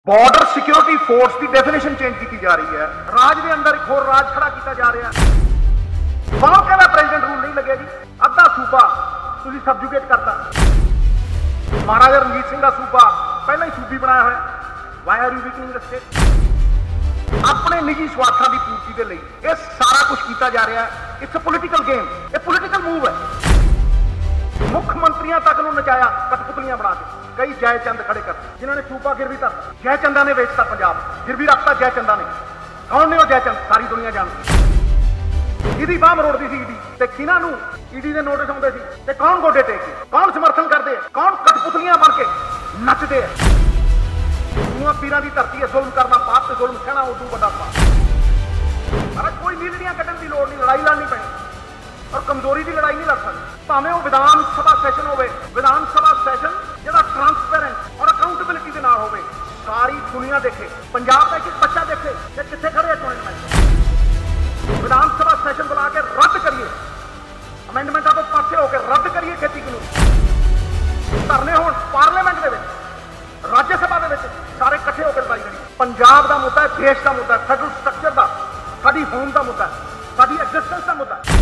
Border security force की definition change की जा रही है। राज के अंदर एक होर राज खड़ा किया जा रहा है। कौन कहना प्रेसिडेंट रूल नहीं लगे जी? अद्धा सूबा तुसी सबजुगेट करता। महाराजा रणजीत सिंह का सूबा पहला ही सूबी बनाया हुआ। Why are you weakening the state? अपने निजी स्वार्थों की पूर्ति के लिए यह सारा कुछ किया जा रहा है। इट्स अ पॉलिटिकल गेम, यह पॉलिटिकल मूव है। मुख्यमंत्रियों तक नचाया कठपुतलियां बना के। कई जयचंद खड़े कर जिन्होंने सूबा गिरवी धरता। जयचंदा ने बेचता पंजाब, गिरवी रखता जयचंदा ने। कौन ने वो जयचंद? सारी दुनिया जानती। ईडी बाह मरोड़ती सी ईडी ते किन्हां नूं ईडी दे नोटिस आउंदे सी ते कौन गोडे टेक के, कौन समर्थन करते हैं, कौन कठपुतलियां बन के नचते हैं। पीरां दी धरती है, जुल्म करना पाप ते जुल्म सहना उदू बड़ा पाप। पर कोई नीलड़ियां कटन की लोड़ नहीं, लड़ाई लड़नी पैनी और कमजोरी की लड़ाई नहीं लड़ सकती। भावें वो विधान सभा सैशन हो, विधान सभा सैशन जो ट्रांसपेरेंट और अकाउंटेबिलिटी के नाल होवे, सारी दुनिया देखे, पंजाब का एक बच्चा देखे कि कितने खड़े अमेंडमेंट। विधान सभा सैशन बुला के रद्द करिए अमेंडमेंटा तो पासे होकर रद्द करिए खेती कानून। धरने हो पार्लीमेंट के राज्य सभा के सारे इकट्ठे होकर लड़ाई करिए। पंजाब का मुद्दा है, देश का मुद्दा है, फेडरल स्ट्रक्चर का, साडी होम का मुद्दा है, साडी एग्जिस्टेंस का मुद्दा है।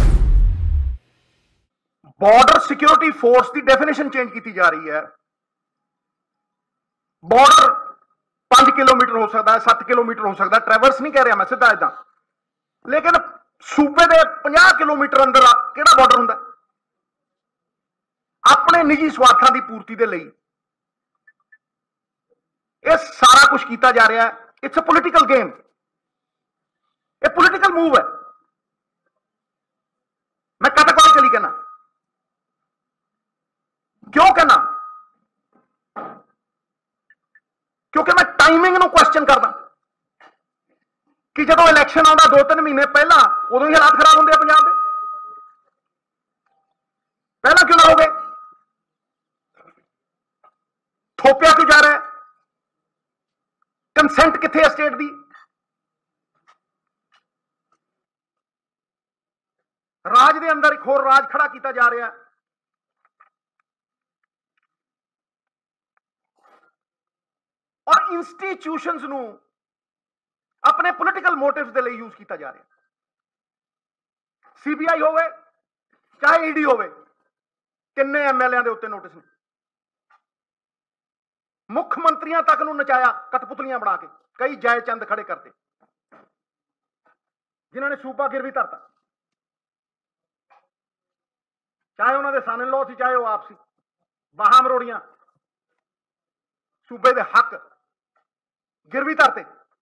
बॉर्डर सिक्योरिटी फोर्स की डेफिनेशन चेंज की जा रही है। बॉर्डर 5 किलोमीटर हो सकता है, 7 किलोमीटर हो सकता है। ट्रैवर्स नहीं कह रहा मैं सीधा इदा, लेकिन सूबे के 50 किलोमीटर अंदर केड़ा बॉर्डर हुंदा? अपने निजी स्वार्थों की पूर्ति के लिए यह सारा कुछ किया जा रहा है। इट्स अ पॉलिटिकल गेम, यह पॉलिटिकल मूव है। मैं कैटेगोरिकली कहना, क्यों कहना? क्योंकि मैं टाइमिंग ਨੂੰ क्वेश्चन करदा कि जो इलेक्शन आता 2-3 महीने पहला उदों ही हालात खराब होंगे पंजाब के। पहला क्यों ना हो गए? थोपिया क्यों जा रहा है? कंसेंट किथे है स्टेट की? राज के अंदर एक होर राज खड़ा किया जा रहा है। और इंस्टीट्यूशंस नू अपने पॉलिटिकल मोटिव्स के लिए यूज किया जा रहा है। सीबीआई होवे चाहे ईडी होवे, किन्ने एमएलए के उत्ते नोटिस ने। मुख्यमंत्रियों तक नू नचाया कठपुतलियां बना के। कई जयचंद खड़े करते जिन्होंने सूबा गिरवी धरता। चाहे उन्होंने सन इन लॉ सी, चाहे वह आप सी, बाहां मरोड़ियां सूबे के हक गिरवी धरते।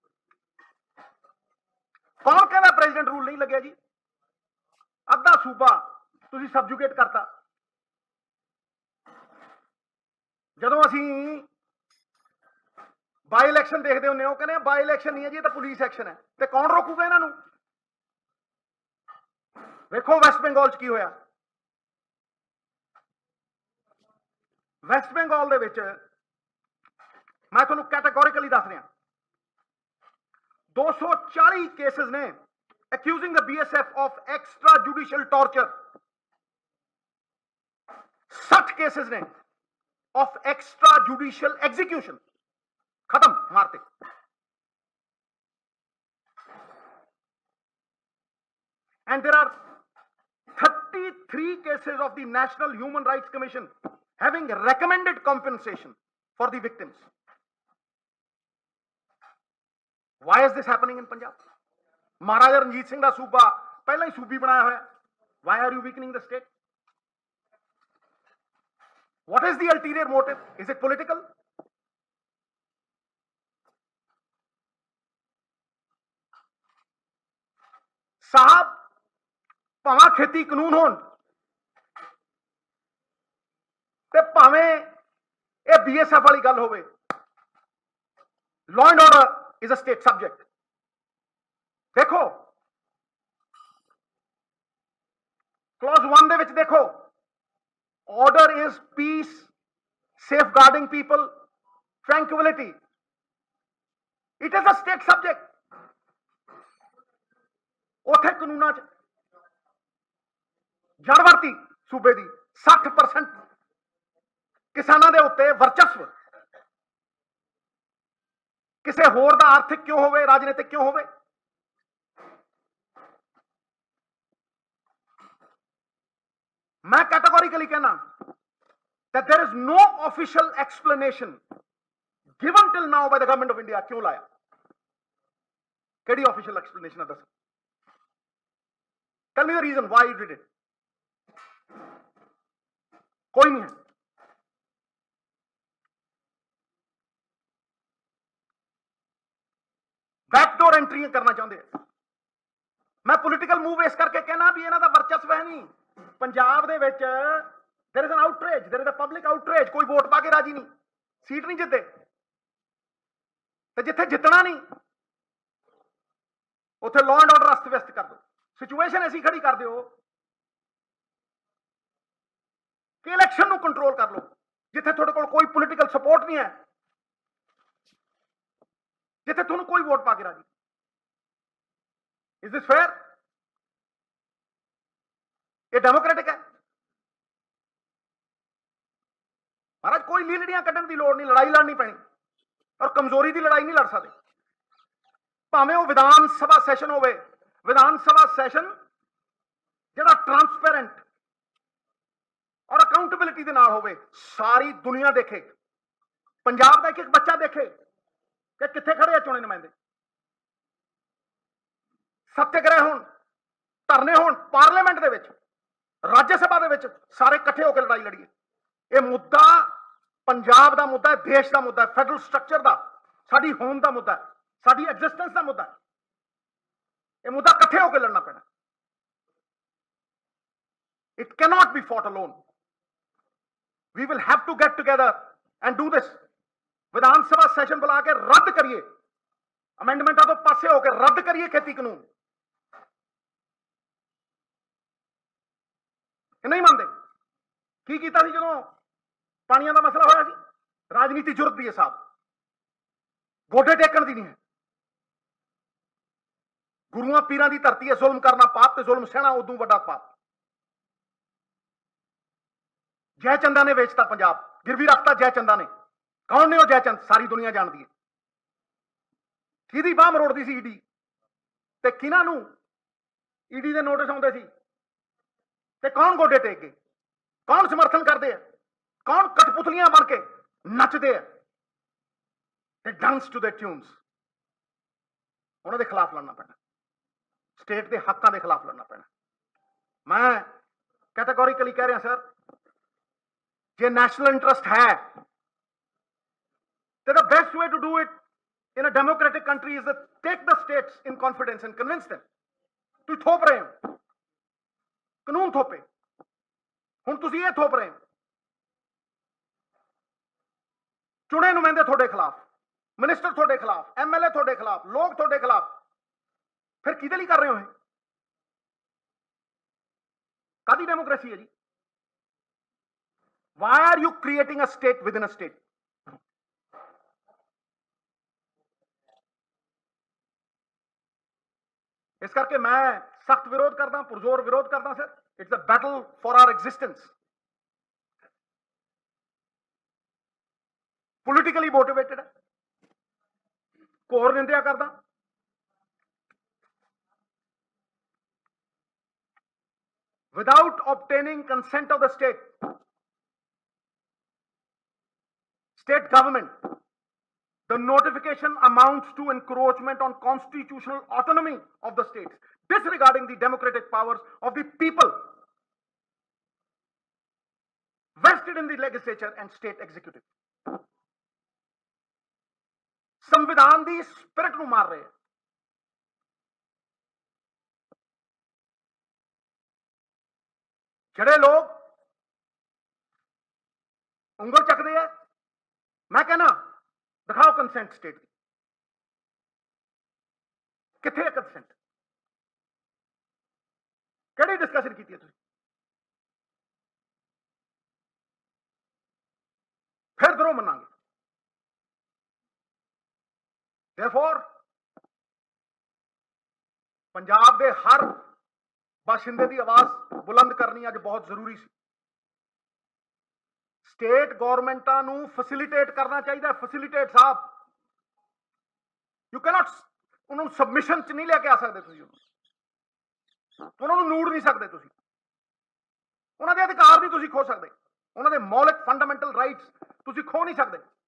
कौन कहना प्रेसिडेंट रूल नहीं लगे जी? अद्धा सूबा तुसी सबजुगेट करता। जदों असी बाई इलैक्शन देखते होंगे, वो कहने बाई इलैक्शन नहीं है जी, तो पुलिस एक्शन है। तो कौन रोकूगा इन्हों? देखो वैस्ट बंगाल च की होया। वैस्ट बंगाल दे विच मैं तुहानूं कैटेगोरिकली दस रहा, 240 केसेस ने accusing the BSF of extra judicial torture। 60 cases ने of extra judicial execution। खत्म मारते। And there are 33 cases of the National Human Rights Commission having recommended compensation for the victims। Why is this happening in Punjab? महाराजा रणजीत सिंह का सूबा पहला ही सूबी बनाया हुआ। Why are you weakening the state? What is the ulterior motive? Is it political? साहब भावें खेती कानून होन ते भावें ये बीएसएफ वाली गल होवे, law and order is a state subject. देखो क्लॉज 1 दे विच देखो, order is peace, safeguarding people, tranquillity. It is a state subject. उथे कानूना च जड़वर्ती सूबे की 60% किसानों के उत्ते वर्चस्व। ਕਿਸੇ ਹੋਰ ਦਾ ਆਰਥਿਕ ਕਿਉਂ ਹੋਵੇ, ਰਾਜਨੀਤਿਕ ਕਿਉਂ ਹੋਵੇ। मैं कैटेगोरिकली कहना that there is no official explanation given till now by the government of India क्यों लाया, केड़ी official explanation है, दस tell me the reason why you did it। कोई नहीं है। बैकडोर एंट्री करना चाहते हैं। मैं पॉलिटिकल मूव इस करके कहना भी इन्हां दा वर्चस्व है नहीं पंजाब दे विच। There is an outrage, there is a public outrage. कोई वोट पा के राजी नहीं, सीट नहीं जिते, ते जिथे जितना नहीं उत्थे लॉ एंड ऑर्डर अस्त व्यस्त कर दो, सिचुएशन ऐसी खड़ी कर दो कि इलैक्शन नूं कंट्रोल कर लो। जिथे तुहाडे कोल कोई पॉलिटिकल सपोर्ट नहीं है, जिथे तुहानूं कोई वोट पा के राजी। Is this fair? ये डेमोक्रेटिक है? महाराज कोई लीलड़ियां कड्ढण की लोड़ नहीं, लड़ाई लड़नी पैनी, और कमजोरी की लड़ाई नहीं लड़ सकते। भावें वो विधान सभा सैशन होवे, विधान सभा सैशन जिहड़ा ट्रांसपेरेंट और अकाउंटेबिलिटी दे नाल होवे, सारी दुनिया देखे, पंजाब का एक एक बच्चा देखे कि कित्थे खड़े आ चुने नुमाइंदे। सत्याग्रह होण, धरने होण, पार्लीमेंट दे विच, राज्य सभा दे विच, सारे इकट्ठे होकर लड़ाई लड़ीए। यह मुद्दा पंजाब का मुद्दा है, देश का मुद्दा है, फेडरल स्ट्रक्चर का, साडी होंद का मुद्दा है, साडी एग्जिस्टेंस का मुद्दा है। यह मुद्दा इकट्ठे होकर लड़ना पैना। It cannot be fought alone. We will have to get together and do this. विधानसभा सैशन बुला के रद्द करिए, अमेंडमेंटा तो पासे होकर रद्द करिए खेती कानून। नहीं मानते की कीता सी जदों पानियां दा मसला होया सी? राजनीति जुरत दी है साहब, गोडे टेकण दी नहीं है। गुरुआं पीरां दी धरती है, जुल्म करना पाप, ते जुल्म सहना उदों वड्डा पाप। जयचंदा ने वेचता पंजाब, गिरवी रखता जयचंदा ने। कौन ने वो जयचंद? सारी दुनिया जानती है। किहदी बाह मरोड़दी सी ईडी, ते किन्हां नूं ईडी दे नोटिस आउंदे सी, ते कौन गोडे टेक गए, कौन समर्थन करते हैं, कौन कठपुतलियां बन के नचते हैं, ते डांस टू द ट्यून्स। उन्होंने खिलाफ लड़ना पैना, स्टेट के हकों के खिलाफ लड़ना पैना। मैं कैटेगोरिकली कह रहा सर, जे नेशनल इंटरेस्ट है तो the best way to do it in a democratic country is take the states in confidence and convince them. तुम थोप रहे हो, कानून थोपे, हुण तुसीं ये थोप रहे हो चुने नुमाइंदे थोड़े खिलाफ, मिनिस्टर थोड़े खिलाफ, MLA थोड़े खिलाफ, लोग थोड़े खिलाफ। फिर किहदे लई कर रहे हो? कादी डेमोक्रेसी है जी? Why are you creating a state within a state? इस करके मैं सख्त विरोध करता, पुरजोर विरोध करता sir. It's a battle for our existence. Politically motivated है, घोर निंदा करता। Without obtaining consent of the state government, the notification amounts to encroachment on constitutional autonomy of the states, disregarding the democratic powers of the people vested in the legislature and state executive। संविधान the spirit नूं मार रहे हैं। जिहड़े लोग उंगल चकदे हैं, मैं कहना दिखाओ कंसेंट स्टेट की, किथे है कंसेंट? केड़ी डिस्कशन की है तुसीं? फिर दरों मनांगे। देयरफॉर पंजाब के हर बाशिंदे की आवाज बुलंद करनी अज बहुत जरूरी सी। स्टेट गवर्नमेंटां नूं फैसिलिटेट करना चाहिए। फैसिलिटेट साहब, ਯੂ ਕੈਨੋਟ ਉਹਨਾਂ ਨੂੰ ਸਬਮਿਸ਼ਨ 'ਚ ਨਹੀਂ ਲੈ ਕੇ ਆ ਸਕਦੇ ਤੁਸੀਂ, ਉਹਨਾਂ ਨੂੰ ਨੂੜ ਨਹੀਂ ਸਕਦੇ ਤੁਸੀਂ, ਉਹਨਾਂ ਦੇ ਅਧਿਕਾਰ ਨਹੀਂ ਤੁਸੀਂ ਖੋ ਸਕਦੇ, ਉਹਨਾਂ ਦੇ ਮੌਲਿਕ ਫੰਡਾਮੈਂਟਲ ਰਾਈਟਸ ਤੁਸੀਂ ਖੋ ਨਹੀਂ ਸਕਦੇ।